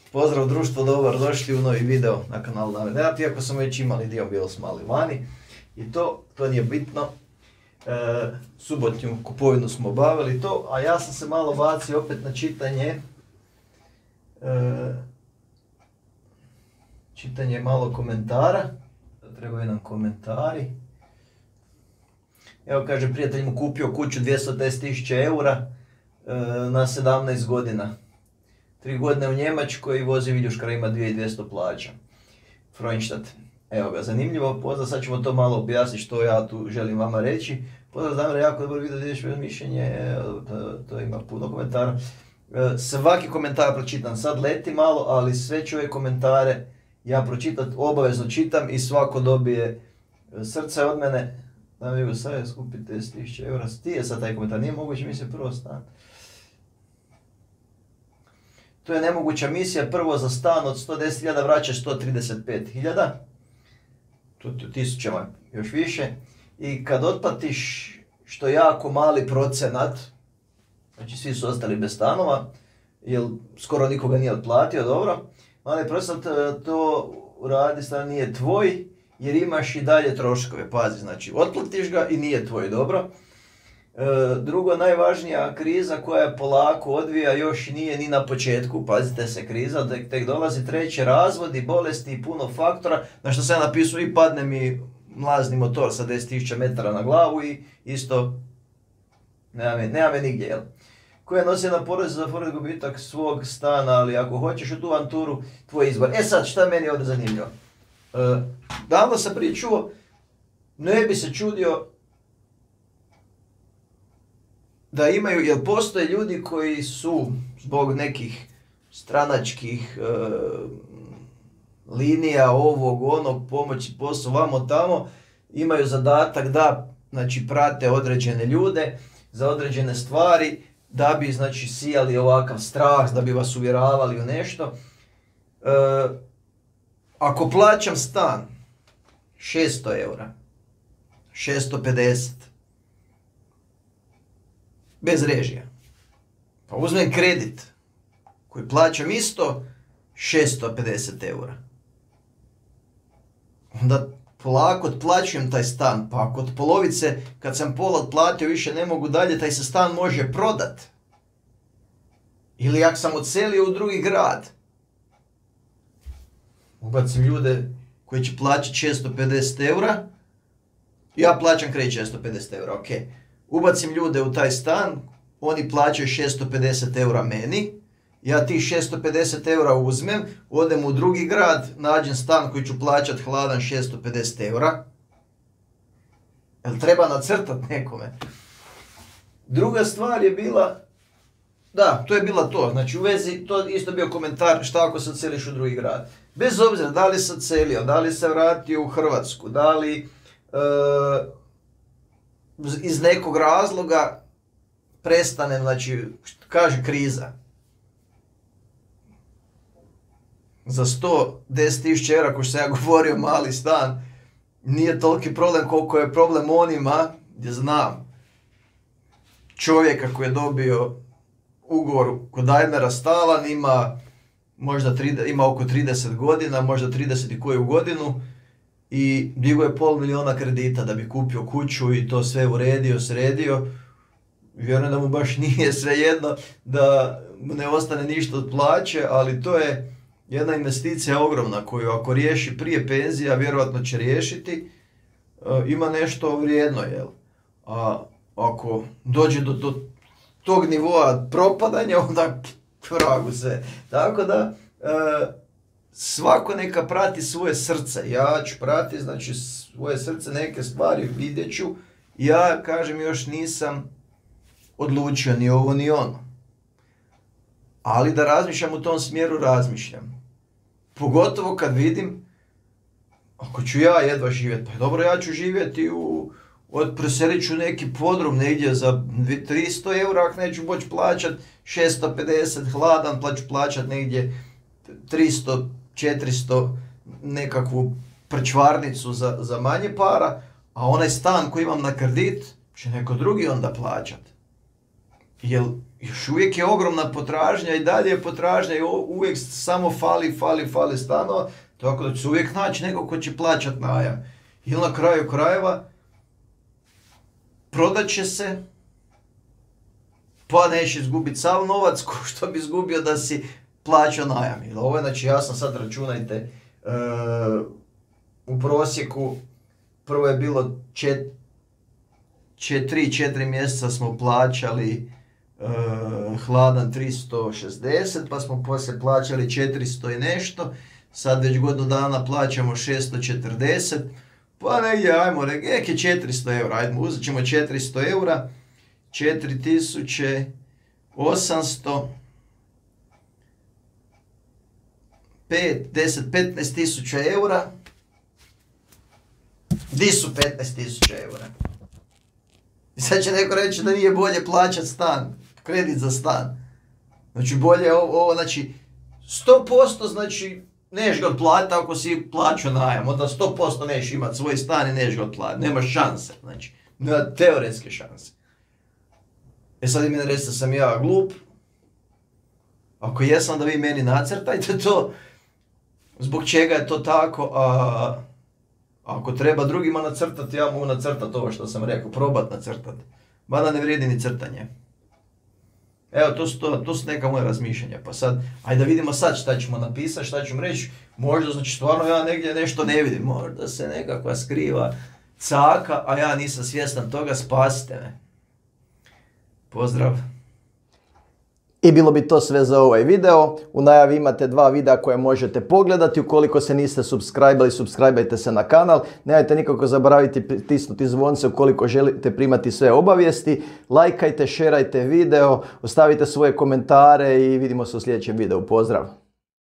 Pozdrav društvo, dobrodošli u novi video na kanalu Navedenat, iako smo već imali dio, bili smo mali vani. I to nije bitno. Subotnju kupovinu smo obavili to, a ja sam se malo bacio opet na čitanje. Čitanje malo komentara. Trebaju nam komentari. Evo kaže, prijatelj mu kupio kuću 210.000 eura na 17 godina. 3 godine u Njemačkoj i vozi viljuškara, ima 2200 plaća. Freundstadt. Evo ga, zanimljivo. Pozdrav, sad ćemo to malo objasniti što ja tu želim vama reći. Pozdrav, Damir, jako dobro vidio da ideš mišljenje, to ima puno komentara. Svaki komentar pročitam, sad leti malo, ali sve ću ove komentare ja pročitat, obavezno čitam i svako dobije srce od mene. Da mi sad skupite 10.000 eura, stije sad taj komentar, nije moguće mi se prvo stan. To je nemoguća misija, prvo za stan od 110.000 vraćaš 135.000, to ti tisućama još više. I kad otplatiš, što je jako mali procenat, znači svi su ostali bez stanova, jer skoro nikoga nije otplatio, dobro, mali procenat to radi stan nije tvoj, jer imaš i dalje troškove, pazi, znači otplatiš ga i nije tvoj, dobro. Drugo, najvažnija kriza koja je polako odvija, još nije ni na početku, pazite se, kriza tek dolazi. Treće, razvodi, bolesti i puno faktora, na što sam ja napisao i padne mi mlazni motor sa 10.000 metara na glavu i isto nema me nigdje, jel? Koja nosi na porez za pored gubitak svog stana, ali ako hoćeš u tu avanturu, tvoj izbor. E sad, šta meni je ovdje zanimljivo? Davno sam prije čuo, ne bi se čudio da imaju, jer postoje ljudi koji su zbog nekih stranačkih linija, ovog, onog, pomoći, posao, vamo tamo, imaju zadatak da, znači, prate određene ljude za određene stvari, da bi, znači, sijali ovakav strah, da bi vas uvjeravali u nešto. Ako plaćam stan 600 eura, 650, bez režija, pa uzmem kredit koji plaćam isto 650 eura, onda polako otplaćujem taj stan, pa ako od polovice, kad sam pola otplatio, više ne mogu dalje, taj se stan može prodat. Ili ako sam odselio u drugi grad, ubacim ljude koji će plaćati 650 eura, ja plaćam kredit 650 eura, ok. Ubacim ljude u taj stan, oni plaćaju 650 eura meni, ja tih 650 eura uzmem, odem u drugi grad, nađem stan koji ću plaćati hladan 650 eura. Jel treba nacrtat nekome? Druga stvar je bila, da, to je bila to, znači u vezi, to isto bio komentar, šta ako se odseliš u drugi grad. Bez obzira da li se odselio, da li se vratio u Hrvatsku, da li iz nekog razloga prestane, znači, kaže kriza. Za 110.000 eura, ko što sam ja govorio, mali stan, nije toliki problem koliko je problem onima, gdje znam čovjeka koji je dobio ugovor kod Daimlera stalan, ima oko 30 godina, možda 30 i koju godinu, i digao je $500.000 kredita da bi kupio kuću i to sve uredio, sredio. Vjerujem da mu baš nije svejedno da ne ostane ništa od plaće, ali to je jedna investicija ogromna koju ako riješi prije penzija, vjerojatno će riješiti, ima nešto vrijedno, jel? A ako dođe do tog nivoa propadanja, onda vragu se. Tako da, svako neka prati svoje srce. Ja ću pratiti, znači, svoje srce, neke stvari vidjet ću. Ja, kažem, još nisam odlučio ni ovo ni ono. Ali da razmišljam u tom smjeru, razmišljam. Pogotovo kad vidim, ako ću ja jedva živjeti, pa dobro, ja ću živjeti preselit ću neki podrum negdje za 300 eura, ako neću moći plaćat 650 hladan, pa ću plaćat negdje 300, 400 nekakvu prčvarnicu za manje para, a onaj stan koji imam na kredit će neko drugi onda plaćat. jer još uvijek je ogromna potražnja i dalje je potražnja i uvijek samo fali stanova, tako da će se uvijek naći neko ko će plaćat najam. Ili na kraju krajeva prodat će se, pa neće izgubiti sav novac ko što bi izgubio da si plaćao najam. Ili ovo je, znači jasno sad računajte, u prosjeku prvo je bilo 3-4 mjeseca smo plaćali hladan 360, pa smo poslije plaćali 400 i nešto, sad već godinu dana plaćamo 640, pa negdje, ajmo, nek je 400 eura, ajmo, uzet ćemo 400 eura, 4800, 15 tisuća eura. Di su 15 tisuća eura? I sad će neko reći da nije bolje plaćat stan, kredit za stan. Znači bolje ovo, znači 100% znači neš ga otplatiti ako si plaćao najam, onda 100% neš imat svoj stan i neš ga otplatiti, nemaš šanse, znači, nema teoretske šanse. E sad i meni reći da sam ja glup, ako jesam da vi meni nacrtajte to, zbog čega je to tako, ako treba drugima nacrtati, ja mogu nacrtati ovo što sam rekao, probat nacrtati. Mada ne vrijedi ni crtanje. Evo, to su neka moja razmišljanja. Pa sad, ajde da vidimo sad šta ćemo napisati, šta ćemo reći. Možda, znači, stvarno ja negdje nešto ne vidim. Možda se nekakva skriva caka, a ja nisam svjestan toga, spasite me. Pozdrav. I bilo bi to sve za ovaj video. U najavi imate 2 videa koje možete pogledati. Ukoliko se niste subscribali, subscribeajte se na kanal. Nemojte nikako zaboraviti pritisnuti zvonce ukoliko želite primati sve obavijesti. Lajkajte, šerajte video, ostavite svoje komentare i vidimo se u sljedećem videu. Pozdrav!